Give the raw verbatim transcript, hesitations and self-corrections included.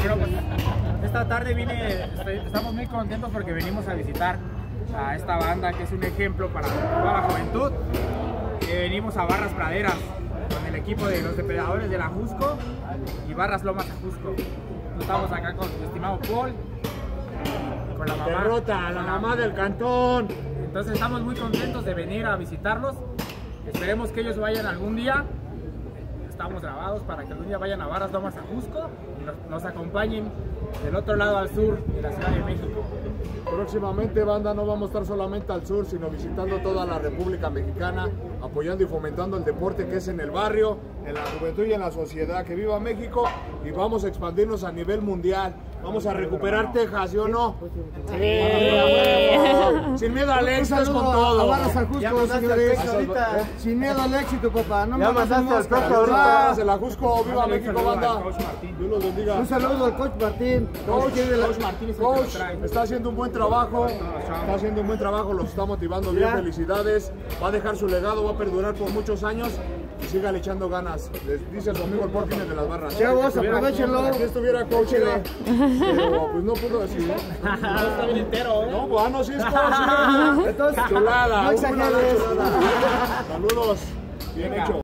Bueno, pues esta tarde vine, estoy, estamos muy contentos porque venimos a visitar a esta banda que es un ejemplo para toda la juventud. Eh, venimos a Barras Praderas con el equipo de los depredadores de la Jusco y Barras Lomas Ajusco. Estamos acá con mi estimado Paul, con la mamá. Derrota a la mamá del cantón. Entonces estamos muy contentos de venir a visitarlos. Esperemos que ellos vayan algún día. Estamos grabados para que algún día vayan a Barras Lomas Ajusco y nos, nos acompañen del otro lado al sur de la Ciudad de México. Próximamente, banda, no vamos a estar solamente al sur, sino visitando toda la República Mexicana, apoyando y fomentando el deporte que es en el barrio, en la juventud y en la sociedad. ¡Que viva México! Y vamos a expandirnos a nivel mundial. Vamos a recuperar Texas, ¿sí o no? Sí. Sí. Sin miedo al éxito, con todo. A Barras Ajusco, señores. Sin miedo al éxito, papá. No ya me mandaste al coach ahorita. Se la Ajusco, viva México, banda. Dios los bendiga. Un saludo al coach Martín. Coach, coach Martín coach, está haciendo un buen trabajo. Está haciendo un buen trabajo, los está motivando bien. Felicidades. Va a dejar su legado, va a perdurar por muchos años. Y sígale echando ganas. Les dice su amigo el Portines de las Barras. Chavos, aprovechenlo. Aquí estuviera coach, pero pues no pudo decir. No está bien entero, ¿eh? No, bueno, sí es coach. Entonces, chulada. no exageres. Saludos. Bien hecho.